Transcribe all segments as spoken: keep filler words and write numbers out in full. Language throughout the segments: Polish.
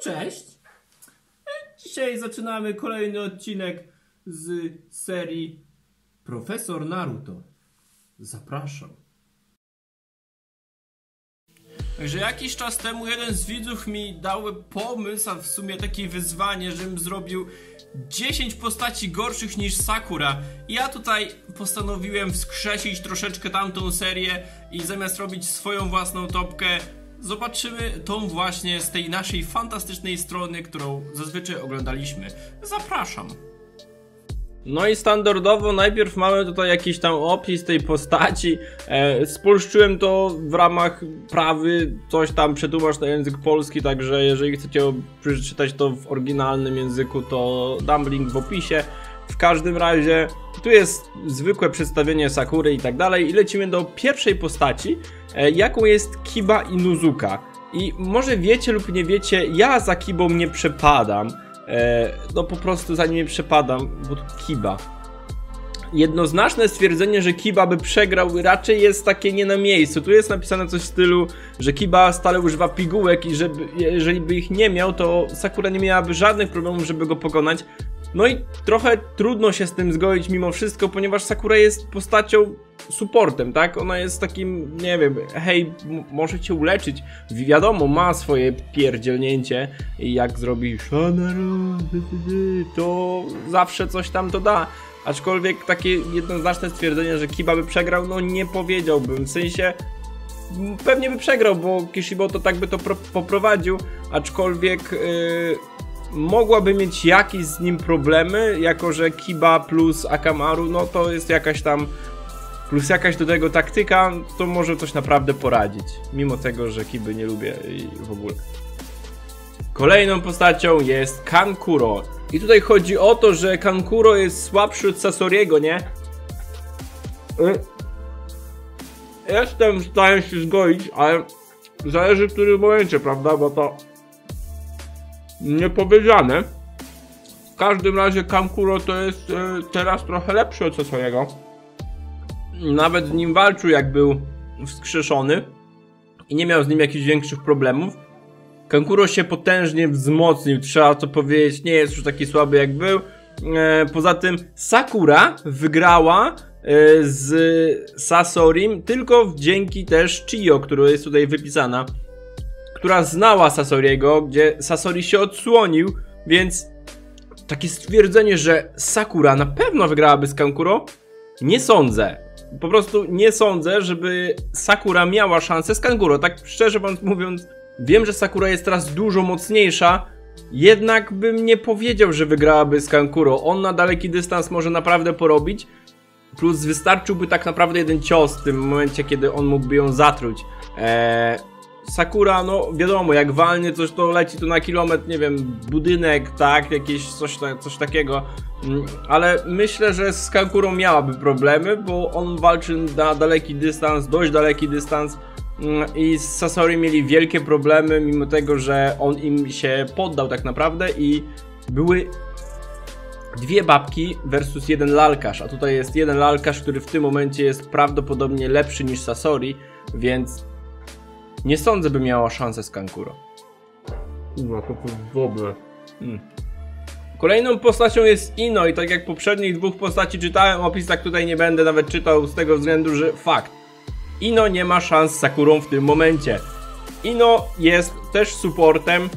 Cześć! Dzisiaj zaczynamy kolejny odcinek z serii Profesor Naruto. Zapraszam. Także jakiś czas temu jeden z widzów mi dał pomysł, a w sumie takie wyzwanie, żebym zrobił dziesięć postaci gorszych niż Sakura. I ja tutaj postanowiłem wskrzesić troszeczkę tamtą serię i zamiast robić swoją własną topkę, zobaczymy tą właśnie z tej naszej fantastycznej strony, którą zazwyczaj oglądaliśmy. Zapraszam. No i standardowo najpierw mamy tutaj jakiś tam opis tej postaci. e, Spolszczyłem to w ramach prawy, coś tam przetłumacz na język polski, także jeżeli chcecie przeczytać to w oryginalnym języku, to dam link w opisie. W każdym razie tu jest zwykłe przedstawienie Sakury i tak dalej i lecimy do pierwszej postaci, e, jaką jest Kiba Inuzuka. I może wiecie lub nie wiecie, ja za Kibą nie przepadam. E, no po prostu za nim nie przepadam, bo to Kiba. Jednoznaczne stwierdzenie, że Kiba by przegrał, raczej jest takie nie na miejscu. Tu jest napisane coś w stylu, że Kiba stale używa pigułek i żeby, jeżeli by ich nie miał, to Sakura nie miałaby żadnych problemów, żeby go pokonać. No i trochę trudno się z tym zgodzić mimo wszystko, ponieważ Sakura jest postacią supportem, tak? Ona jest takim, nie wiem, hej, może cię uleczyć. Wiadomo, ma swoje pierdzielnięcie i jak zrobi to zawsze coś tam to da. Aczkolwiek takie jednoznaczne stwierdzenie, że Kiba by przegrał, no nie powiedziałbym. W sensie, pewnie by przegrał, bo Kishibo to tak by to poprowadził, aczkolwiek yy, mogłaby mieć jakieś z nim problemy, jako że Kiba plus Akamaru, no to jest jakaś tam, plus jakaś do tego taktyka, to może coś naprawdę poradzić. Mimo tego, że Kiby nie lubię i w ogóle. Kolejną postacią jest Kankuro. I tutaj chodzi o to, że Kankuro jest słabszy od Sasoriego, nie? Jestem w stanie się zgodzić, ale zależy w którym momencie, prawda? Bo to nie powiedziane. W każdym razie Kankuro to jest e, teraz trochę lepszy od Sasoriego. Nawet z nim walczył, jak był wskrzeszony i nie miał z nim jakichś większych problemów. Kankuro się potężnie wzmocnił, trzeba to powiedzieć, nie jest już taki słaby jak był. E, poza tym Sakura wygrała e, z Sasorim tylko dzięki też Chiyo, która jest tutaj wypisana, która znała Sasoriego, gdzie Sasori się odsłonił, więc takie stwierdzenie, że Sakura na pewno wygrałaby z Kankuro, nie sądzę. Po prostu nie sądzę, żeby Sakura miała szansę z Kankuro. Tak szczerze mówiąc, wiem, że Sakura jest teraz dużo mocniejsza, jednak bym nie powiedział, że wygrałaby z Kankuro. On na daleki dystans może naprawdę porobić, plus wystarczyłby tak naprawdę jeden cios w tym momencie, kiedy on mógłby ją zatruć. Eee, Sakura, no wiadomo, jak walnie coś, to leci tu na kilometr, nie wiem, budynek, tak, jakieś coś, coś takiego. Ale myślę, że z Kankurą miałaby problemy, bo on walczy na daleki dystans, dość daleki dystans. I z Sasori mieli wielkie problemy, mimo tego, że on im się poddał tak naprawdę i były dwie babki versus jeden lalkarz, a tutaj jest jeden lalkarz, który w tym momencie jest prawdopodobnie lepszy niż Sasori, więc nie sądzę, by miała szansę z Kankuro. No to w ogóle. Hmm. Kolejną postacią jest Ino i tak jak poprzednich dwóch postaci czytałem opis, tak tutaj nie będę nawet czytał z tego względu, że fakt. Ino nie ma szans z Sakurą w tym momencie. Ino jest też supportem,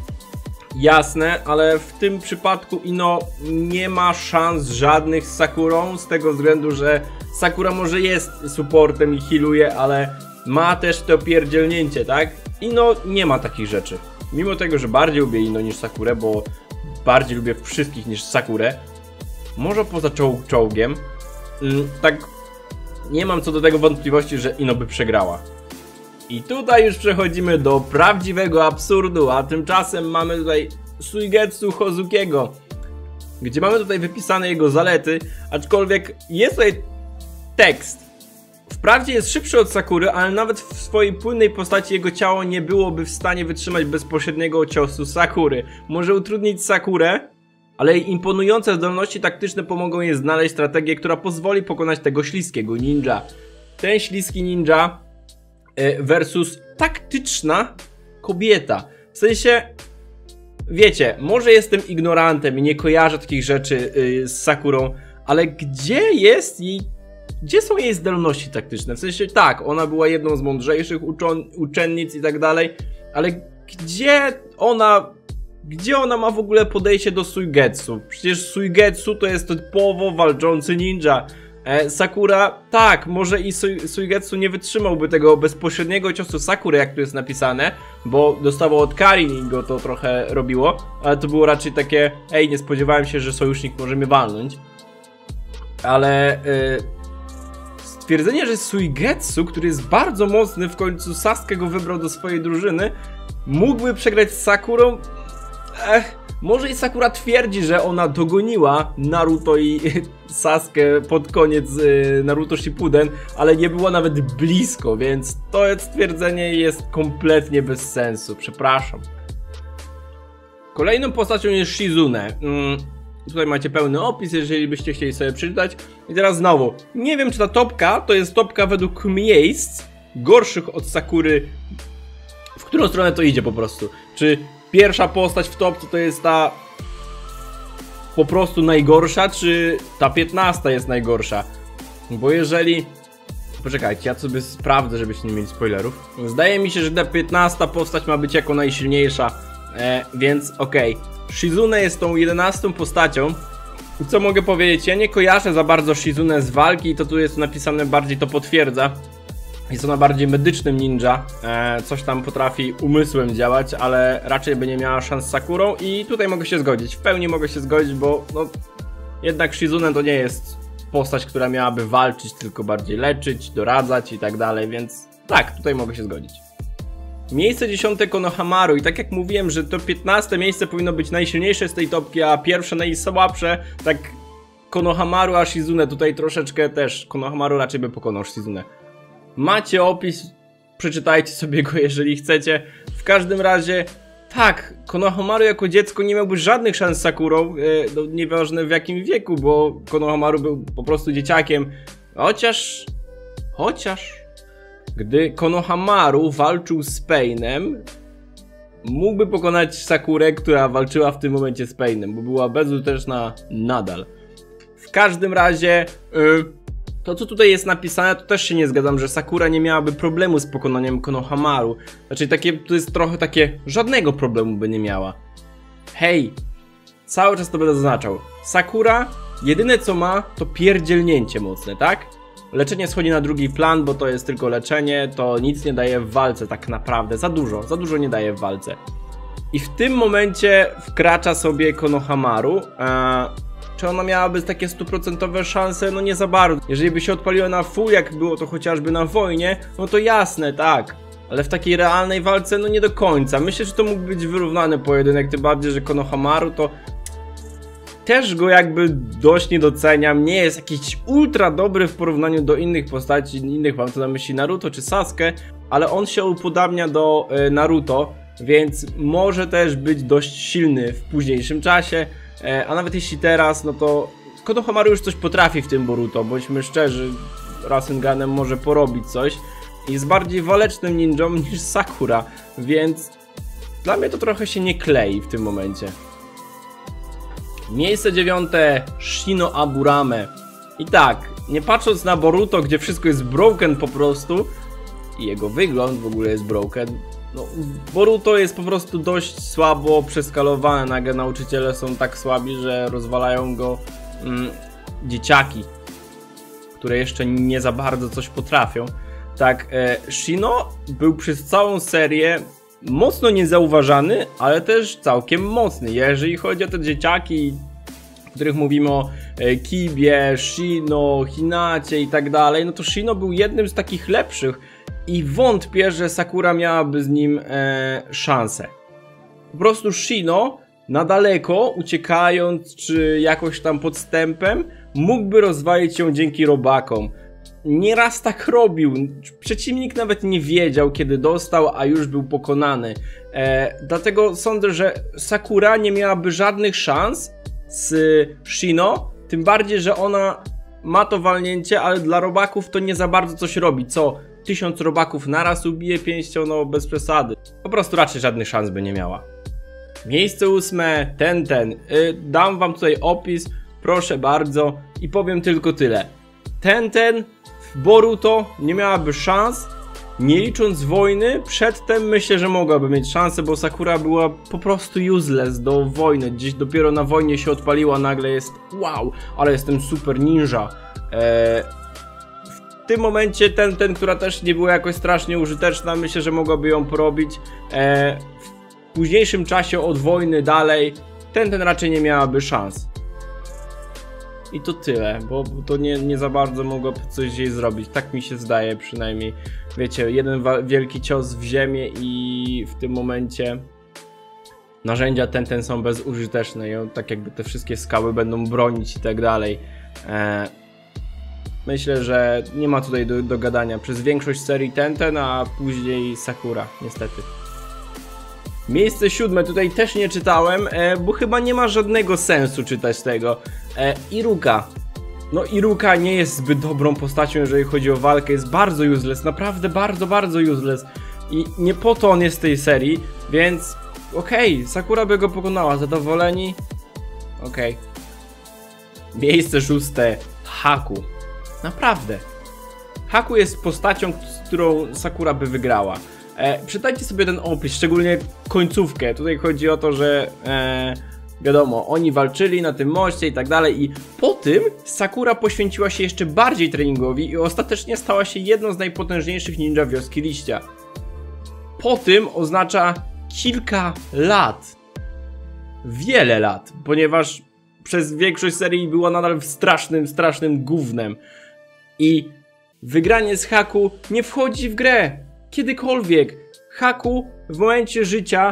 jasne, ale w tym przypadku Ino nie ma szans żadnych z Sakurą, z tego względu, że Sakura może jest supportem i healuje, ale ma też to pierdzielnięcie, tak? Ino nie ma takich rzeczy. Mimo tego, że bardziej lubię Ino niż Sakurę, bo bardziej lubię wszystkich niż Sakurę, może poza czoł czołgiem, tak nie mam co do tego wątpliwości, że Ino by przegrała. I tutaj już przechodzimy do prawdziwego absurdu, a tymczasem mamy tutaj Suigetsu Hozukiego, gdzie mamy tutaj wypisane jego zalety, aczkolwiek jest tutaj tekst. Wprawdzie jest szybszy od Sakury, ale nawet w swojej płynnej postaci jego ciało nie byłoby w stanie wytrzymać bezpośredniego ciosu Sakury. Może utrudnić Sakurę, ale jej imponujące zdolności taktyczne pomogą jej znaleźć strategię, która pozwoli pokonać tego śliskiego ninja. Ten śliski ninja versus taktyczna kobieta. W sensie wiecie, może jestem ignorantem i nie kojarzę takich rzeczy yy, z Sakurą, ale gdzie jest jej, gdzie są jej zdolności taktyczne? W sensie tak, ona była jedną z mądrzejszych uczennic i tak dalej, ale gdzie ona, gdzie ona ma w ogóle podejście do Suigetsu? Przecież Suigetsu to jest typowo walczący ninja. E, Sakura, tak, może i Suigetsu nie wytrzymałby tego bezpośredniego ciosu Sakury, jak tu jest napisane, bo dostawał od Karin i go to trochę robiło, ale to było raczej takie, ej, nie spodziewałem się, że sojusznik może mnie walnąć. Ale e, stwierdzenie, że Suigetsu, który jest bardzo mocny, w końcu Sasuke go wybrał do swojej drużyny, mógłby przegrać z Sakurą. Ech, może i Sakura twierdzi, że ona dogoniła Naruto i Sasuke pod koniec Naruto Shippuden, ale nie była nawet blisko, więc to stwierdzenie jest kompletnie bez sensu, przepraszam. Kolejną postacią jest Shizune. Hmm, tutaj macie pełny opis, jeżeli byście chcieli sobie przeczytać. I teraz znowu, nie wiem, czy ta topka to jest topka według miejsc gorszych od Sakury, w którą stronę to idzie po prostu. Czy pierwsza postać w topce to jest ta po prostu najgorsza, czy ta piętnasta jest najgorsza? Bo jeżeli... Poczekajcie, ja sobie sprawdzę, żebyście nie mieli spoilerów. Zdaje mi się, że ta piętnasta postać ma być jako najsilniejsza, e, więc okej. Okay. Shizune jest tą jedenastą postacią. I co mogę powiedzieć? Ja nie kojarzę za bardzo Shizune z walki, to tu jest napisane, bardziej to potwierdza. Jest ona bardziej medycznym ninja, e, coś tam potrafi umysłem działać, ale raczej by nie miała szans z Sakurą i tutaj mogę się zgodzić, w pełni mogę się zgodzić, bo no, jednak Shizune to nie jest postać, która miałaby walczyć, tylko bardziej leczyć, doradzać i tak dalej, więc tak, tutaj mogę się zgodzić. Miejsce dziesiąte Konohamaru i tak jak mówiłem, że to piętnaste miejsce powinno być najsilniejsze z tej topki, a pierwsze najsłabsze, tak Konohamaru a Shizune tutaj troszeczkę też, Konohamaru raczej by pokonał Shizune. Macie opis, przeczytajcie sobie go, jeżeli chcecie. W każdym razie, tak, Konohamaru jako dziecko nie miałby żadnych szans z Sakurą, yy, no, nieważne w jakim wieku, bo Konohamaru był po prostu dzieciakiem. Chociaż, chociaż, gdy Konohamaru walczył z Painem, mógłby pokonać Sakurę, która walczyła w tym momencie z Painem, bo była bezużyteczna nadal. W każdym razie... Yy, To co tutaj jest napisane, to też się nie zgadzam, że Sakura nie miałaby problemu z pokonaniem Konohamaru. Znaczy takie, to jest trochę takie, żadnego problemu by nie miała. Hej, cały czas to będę zaznaczał. Sakura jedyne co ma to pierdzielnięcie mocne, tak? Leczenie schodzi na drugi plan, bo to jest tylko leczenie, to nic nie daje w walce tak naprawdę. Za dużo, za dużo nie daje w walce. I w tym momencie wkracza sobie Konohamaru. A czy ona miałaby takie stuprocentowe szanse? No nie za bardzo. Jeżeli by się odpaliła na full, jak było to chociażby na wojnie, no to jasne, tak. Ale w takiej realnej walce, no nie do końca. Myślę, że to mógł być wyrównany pojedynek, tym bardziej, że Konohamaru to... Też go jakby dość nie doceniam, nie jest jakiś ultra dobry w porównaniu do innych postaci, innych, mam tu na myśli Naruto czy Sasuke, ale on się upodabnia do y, Naruto, więc może też być dość silny w późniejszym czasie. A nawet jeśli teraz, no to Konohamaru już coś potrafi w tym Boruto, bądźmy szczerzy, Rasenganem może porobić coś. Jest bardziej walecznym ninją niż Sakura, więc dla mnie to trochę się nie klei w tym momencie. Miejsce dziewiąte, Shino Aburame. I tak, nie patrząc na Boruto, gdzie wszystko jest broken po prostu, i jego wygląd w ogóle jest broken, no, Boruto jest po prostu dość słabo przeskalowane, nagle nauczyciele są tak słabi, że rozwalają go mm, dzieciaki, które jeszcze nie za bardzo coś potrafią. Tak, e, Shino był przez całą serię mocno niezauważany, ale też całkiem mocny. Jeżeli chodzi o te dzieciaki, o których mówimy o e, Kibie, Shino, Hinacie i tak dalej, no to Shino był jednym z takich lepszych. I wątpię, że Sakura miałaby z nim e, szansę. Po prostu Shino na daleko, uciekając czy jakoś tam podstępem, mógłby rozwalić ją dzięki robakom. Nieraz tak robił. Przeciwnik nawet nie wiedział, kiedy dostał, a już był pokonany. E, dlatego sądzę, że Sakura nie miałaby żadnych szans z Shino. Tym bardziej, że ona ma to walnięcie, ale dla robaków to nie za bardzo coś robi. Co? Tysiąc robaków naraz ubije pięścią, no bez przesady. Po prostu raczej żadnych szans by nie miała. Miejsce ósme, ten, ten. Yy, dam wam tutaj opis, proszę bardzo i powiem tylko tyle. Ten, ten, Boruto nie miałaby szans, nie licząc wojny. Przedtem myślę, że mogłaby mieć szansę, bo Sakura była po prostu useless do wojny. Gdzieś dopiero na wojnie się odpaliła, nagle jest wow, ale jestem super ninja. Eee, w tym momencie ten, ten, która też nie była jakoś strasznie użyteczna, myślę, że mogłaby ją porobić. Eee, w późniejszym czasie od wojny dalej, ten, ten raczej nie miałaby szans. I to tyle, bo to nie, nie za bardzo mogłoby coś jej zrobić, tak mi się zdaje przynajmniej. Wiecie, jeden wielki cios w ziemię i w tym momencie narzędzia ten, ten są bezużyteczne i on, tak jakby te wszystkie skały będą bronić i tak dalej. Eee, myślę, że nie ma tutaj do, do gadania. Przez większość serii ten, ten, a później Sakura, niestety. Miejsce siódme, tutaj też nie czytałem, e, bo chyba nie ma żadnego sensu czytać tego. E, Iruka. No Iruka nie jest zbyt dobrą postacią, jeżeli chodzi o walkę, jest bardzo useless, naprawdę bardzo, bardzo useless. I nie po to on jest w tej serii, więc okej, okay, Sakura by go pokonała, zadowoleni? Okej. Okay. Miejsce szóste, Haku. Naprawdę. Haku jest postacią, z którą Sakura by wygrała. E, Przeczytajcie sobie ten opis, szczególnie końcówkę. Tutaj chodzi o to, że e, wiadomo, oni walczyli na tym moście i tak dalej i po tym Sakura poświęciła się jeszcze bardziej treningowi i ostatecznie stała się jedną z najpotężniejszych ninja wioski liścia. Po tym oznacza kilka lat. Wiele lat, ponieważ przez większość serii była nadal strasznym, strasznym gównem. I wygranie z Haku nie wchodzi w grę. Kiedykolwiek. Haku w momencie życia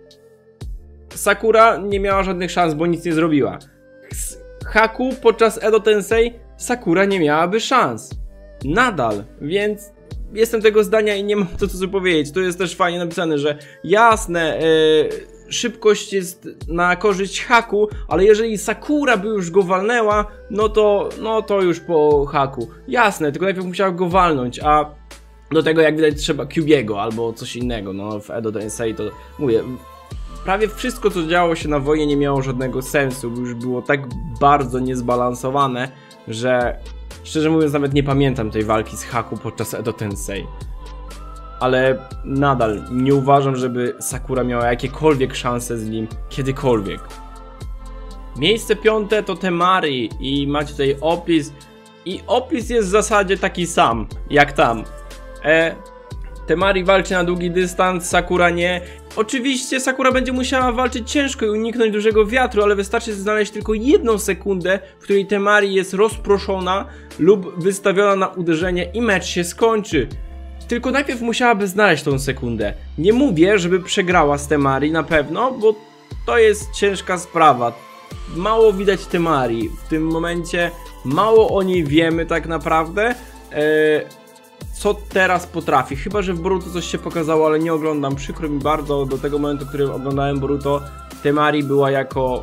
Sakura nie miała żadnych szans, bo nic nie zrobiła. Haku podczas Edo Tensei Sakura nie miałaby szans. Nadal, więc jestem tego zdania i nie mam co tu powiedzieć. To jest też fajnie napisane, że jasne, yy, szybkość jest na korzyść Haku, ale jeżeli Sakura by już go walnęła, no to, no to już po Haku. Jasne, tylko najpierw musiała go walnąć, a do tego jak widać trzeba Kyubiego albo coś innego. No w Edo Tensei to mówię, prawie wszystko co działo się na wojnie nie miało żadnego sensu, bo już było tak bardzo niezbalansowane, że szczerze mówiąc nawet nie pamiętam tej walki z Haku podczas Edo Tensei. Ale nadal nie uważam, żeby Sakura miała jakiekolwiek szanse z nim kiedykolwiek. Miejsce piąte to Temari i macie tutaj opis i opis jest w zasadzie taki sam jak tam. E, Temari walczy na długi dystans, Sakura nie. Oczywiście Sakura będzie musiała walczyć ciężko i uniknąć dużego wiatru, ale wystarczy znaleźć tylko jedną sekundę, w której Temari jest rozproszona lub wystawiona na uderzenie i mecz się skończy. Tylko najpierw musiałaby znaleźć tą sekundę. Nie mówię, żeby przegrała z Temari na pewno, bo to jest ciężka sprawa. Mało widać Temari w tym momencie, mało o niej wiemy tak naprawdę. Eee, co teraz potrafi, chyba że w Boruto coś się pokazało, ale nie oglądam, przykro mi bardzo. Do tego momentu, w którym oglądałem Boruto, Temari była jako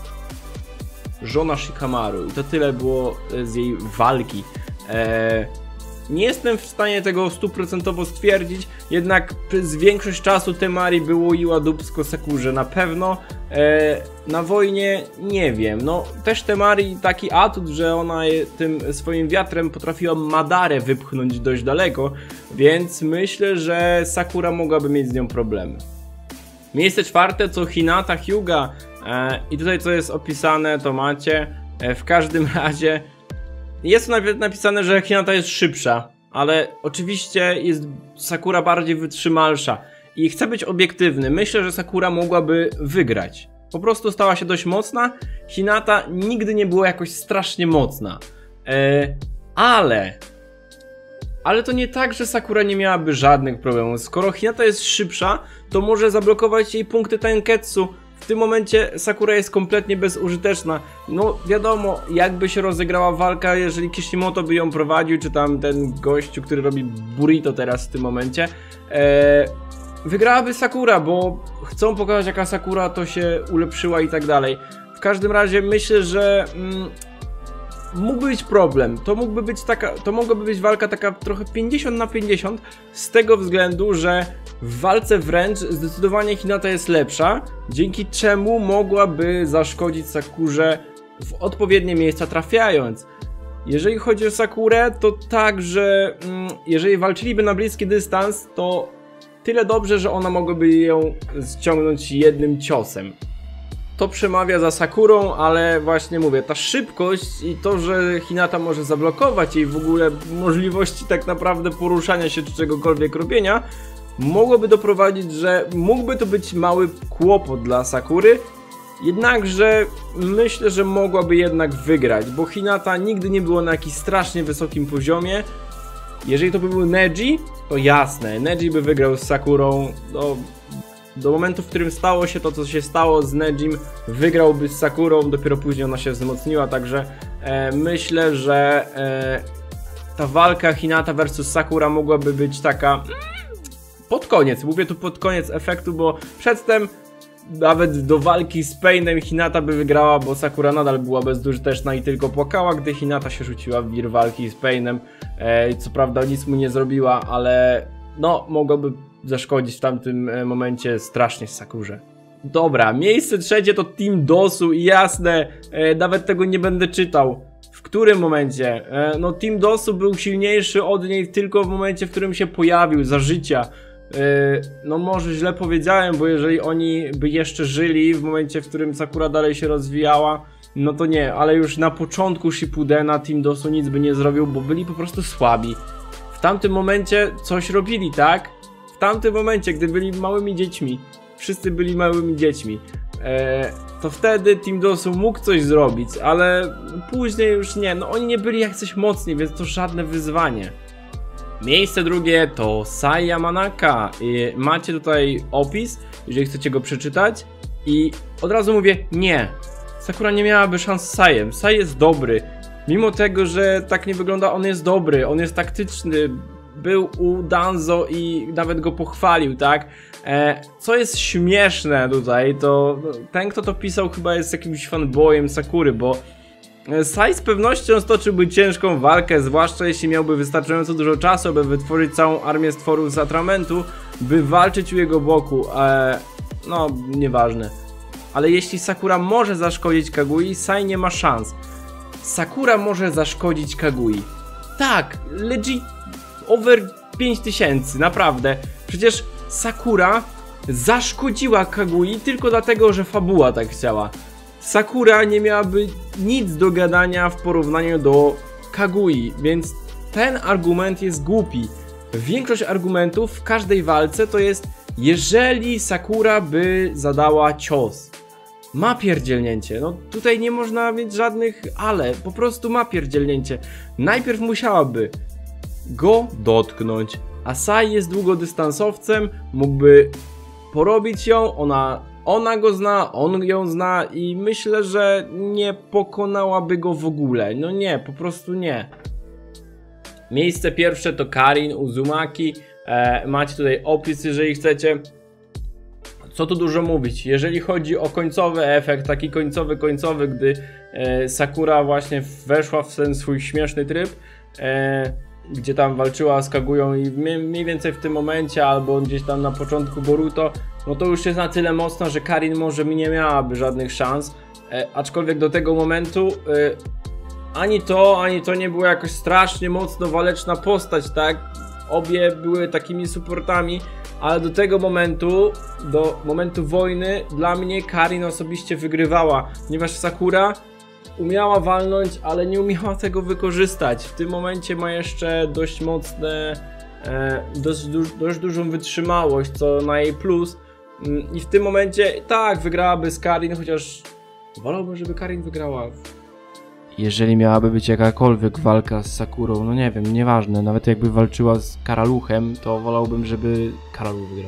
żona Shikamaru i to tyle było z jej walki. Eee, nie jestem w stanie tego stuprocentowo stwierdzić, jednak przez większość czasu Temari było iła dupsko Sakurze na pewno. Eee, na wojnie nie wiem, no też Temari taki atut, że ona je, tym swoim wiatrem potrafiła Madarę wypchnąć dość daleko, więc myślę, że Sakura mogłaby mieć z nią problemy. Miejsce czwarte to Hinata Hyuga eee, i tutaj co jest opisane to macie, eee, w każdym razie jest tu nawet napisane, że Hinata jest szybsza, ale oczywiście jest Sakura bardziej wytrzymalsza i chcę być obiektywny, myślę, że Sakura mogłaby wygrać. Po prostu stała się dość mocna, Hinata nigdy nie była jakoś strasznie mocna, eee, ale... Ale to nie tak, że Sakura nie miałaby żadnych problemów. Skoro Hinata jest szybsza, to może zablokować jej punkty Tenketsu. W tym momencie Sakura jest kompletnie bezużyteczna. No wiadomo, jakby się rozegrała walka, jeżeli Kishimoto by ją prowadził, czy tam ten gościu, który robi burrito teraz w tym momencie, eee, wygrałaby Sakura, bo chcą pokazać, jaka Sakura to się ulepszyła i tak dalej. W każdym razie myślę, że mm, mógłby być problem, to mógłby być taka, to mogłaby być walka taka trochę pięćdziesiąt na pięćdziesiąt z tego względu, że w walce wręcz zdecydowanie Hinata jest lepsza, dzięki czemu mogłaby zaszkodzić Sakurze w odpowiednie miejsca trafiając. Jeżeli chodzi o Sakurę, to tak, że mm, jeżeli walczyliby na bliski dystans, to tyle dobrze, że ona mogłaby ją ściągnąć jednym ciosem. To przemawia za Sakurą, ale właśnie mówię, ta szybkość i to, że Hinata może zablokować jej w ogóle możliwości tak naprawdę poruszania się czy czegokolwiek robienia, mogłoby doprowadzić, że mógłby to być mały kłopot dla Sakury, jednakże myślę, że mogłaby jednak wygrać, bo Hinata nigdy nie było na jakimś strasznie wysokim poziomie. Jeżeli to by był Neji, to jasne, Neji by wygrał z Sakurą. Do, do momentu, w którym stało się to, co się stało z Nejim, wygrałby z Sakurą, dopiero później ona się wzmocniła, także e, myślę, że e, ta walka Hinata versus Sakura mogłaby być taka pod koniec, mówię tu pod koniec efektu, bo przedtem nawet do walki z Painem Hinata by wygrała, bo Sakura nadal była bezużyteczna i tylko płakała, gdy Hinata się rzuciła w wir walki z Painem. E, co prawda nic mu nie zrobiła, ale no mogłaby zaszkodzić w tamtym momencie strasznie Sakurze. Dobra, miejsce trzecie to Team Dosu i jasne, e, nawet tego nie będę czytał. W którym momencie? E, no Team Dosu był silniejszy od niej tylko w momencie, w którym się pojawił, za życia. No może źle powiedziałem, bo jeżeli oni by jeszcze żyli w momencie, w którym Sakura dalej się rozwijała, no to nie, ale już na początku Shippudena Team Dosu nic by nie zrobił, bo byli po prostu słabi. W tamtym momencie coś robili, tak? W tamtym momencie, gdy byli małymi dziećmi, wszyscy byli małymi dziećmi, e, to wtedy Team Dosu mógł coś zrobić, ale później już nie, no oni nie byli jak coś mocni, więc to żadne wyzwanie. Miejsce drugie to Sai Yamanaka. I macie tutaj opis, jeżeli chcecie go przeczytać. I od razu mówię, nie. Sakura nie miałaby szans z Saiem. Sai jest dobry. Mimo tego, że tak nie wygląda, on jest dobry. On jest taktyczny. Był u Danzo i nawet go pochwalił, tak? E, co jest śmieszne tutaj, to ten, kto to pisał, chyba jest jakimś fanboyem Sakury, bo Sai z pewnością stoczyłby ciężką walkę, zwłaszcza jeśli miałby wystarczająco dużo czasu, by wytworzyć całą armię stworów z atramentu, by walczyć u jego boku. Eee, no, nieważne. Ale jeśli Sakura może zaszkodzić Kagui, Sai nie ma szans. Sakura może zaszkodzić Kagui. Tak, legit over pięć tysięcy, naprawdę. Przecież Sakura zaszkodziła Kagui tylko dlatego, że fabuła tak chciała. Sakura nie miałaby nic do gadania w porównaniu do Kagui, więc ten argument jest głupi. Większość argumentów w każdej walce to jest, jeżeli Sakura by zadała cios. Ma pierdzielnięcie, no tutaj nie można mieć żadnych ale, po prostu ma pierdzielnięcie. Najpierw musiałaby go dotknąć, a Sai jest długodystansowcem, mógłby porobić ją, ona... Ona go zna, on ją zna i myślę, że nie pokonałaby go w ogóle. No nie, po prostu nie. Miejsce pierwsze to Karin Uzumaki. E, macie tutaj opis, jeżeli chcecie. Co tu dużo mówić. Jeżeli chodzi o końcowy efekt, taki końcowy, końcowy, gdy e, Sakura właśnie weszła w ten swój śmieszny tryb, e, gdzie tam walczyła z Kagują i mniej więcej w tym momencie, albo gdzieś tam na początku Boruto, no to już jest na tyle mocno, że Karin może nie miałaby żadnych szans, e, aczkolwiek do tego momentu e, ani to, ani to nie była jakoś strasznie mocno waleczna postać, tak? Obie były takimi supportami, ale do tego momentu, do momentu wojny, dla mnie Karin osobiście wygrywała, ponieważ Sakura umiała walnąć, ale nie umiała tego wykorzystać. W tym momencie ma jeszcze dość mocne, e, dość, du dość dużą wytrzymałość, co na jej plus. I w tym momencie tak, wygrałaby z Karin, chociaż wolałbym, żeby Karin wygrała. Jeżeli miałaby być jakakolwiek walka z Sakurą, no nie wiem, nieważne, nawet jakby walczyła z Karaluchem, to wolałbym, żeby Karaluch wygrał.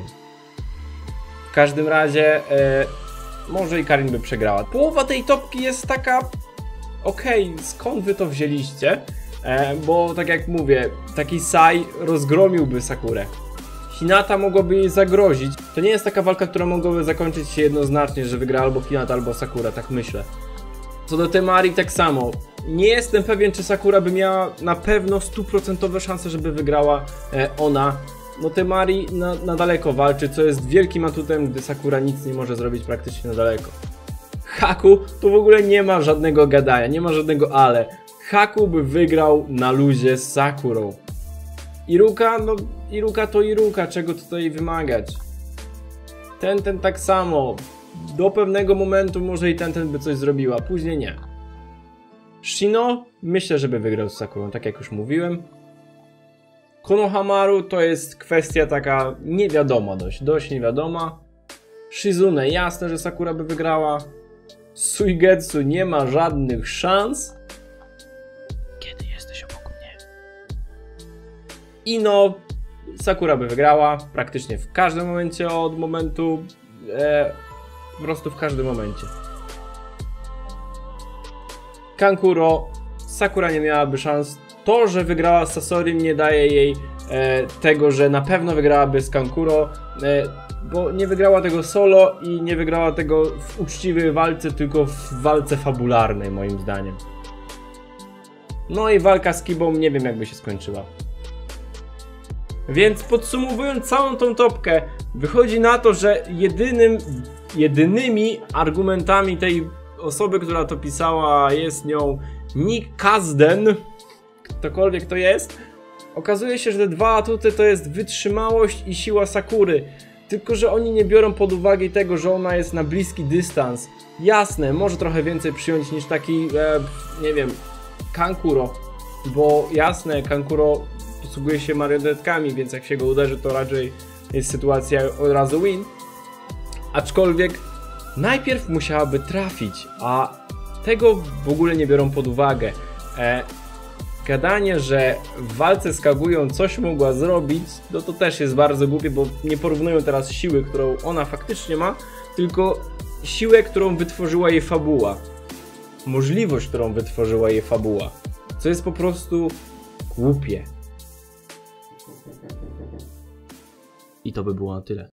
W każdym razie, e, może i Karin by przegrała. Połowa tej topki jest taka... Okej, okay, skąd wy to wzięliście? E, bo tak jak mówię, taki Sai rozgromiłby Sakurę. Hinata mogłaby jej zagrozić. To nie jest taka walka, która mogłaby zakończyć się jednoznacznie, że wygra albo Hinata, albo Sakura, tak myślę. Co do Temari tak samo. Nie jestem pewien, czy Sakura by miała na pewno stuprocentowe szanse, żeby wygrała e, ona. No Temari na, na daleko walczy, co jest wielkim atutem, gdy Sakura nic nie może zrobić praktycznie na daleko. Haku to w ogóle nie ma żadnego gadania, nie ma żadnego ale. Haku by wygrał na luzie z Sakurą. Iruka, no Iruka to Iruka, czego tutaj wymagać. Ten, ten tak samo. Do pewnego momentu może i ten, ten by coś zrobiła, później nie. Shino myślę, żeby wygrał z Sakurą, tak jak już mówiłem. Konohamaru to jest kwestia taka niewiadoma dość, dość niewiadoma. Shizune, jasne, że Sakura by wygrała. Suigetsu nie ma żadnych szans. Kiedy jesteś obok mnie? Ino, Sakura by wygrała praktycznie w każdym momencie od momentu, e, po prostu w każdym momencie. Kankuro, Sakura nie miałaby szans. To, że wygrała z Sasorim, nie daje jej e, tego, że na pewno wygrałaby z Kankuro, e, bo nie wygrała tego solo i nie wygrała tego w uczciwej walce, tylko w walce fabularnej, moim zdaniem. No i walka z Kibą nie wiem, jakby się skończyła. Więc podsumowując całą tą topkę, wychodzi na to, że jedynym, jedynymi argumentami tej osoby, która to pisała, jest nią Nick Kazden, ktokolwiek to jest. Okazuje się, że te dwa atuty to jest wytrzymałość i siła Sakury. Tylko że oni nie biorą pod uwagę tego, że ona jest na bliski dystans. Jasne, może trochę więcej przyjąć niż taki, e, nie wiem, Kankuro. Bo jasne, Kankuro posługuje się marionetkami, więc jak się go uderzy, to raczej jest sytuacja od razu win. Aczkolwiek najpierw musiałaby trafić, a tego w ogóle nie biorą pod uwagę. E, gadanie, że w walce z Kagują coś mogła zrobić, no to też jest bardzo głupie, bo nie porównują teraz siły, którą ona faktycznie ma, tylko siłę, którą wytworzyła jej fabuła. Możliwość, którą wytworzyła jej fabuła. Co jest po prostu głupie. I to by było na tyle.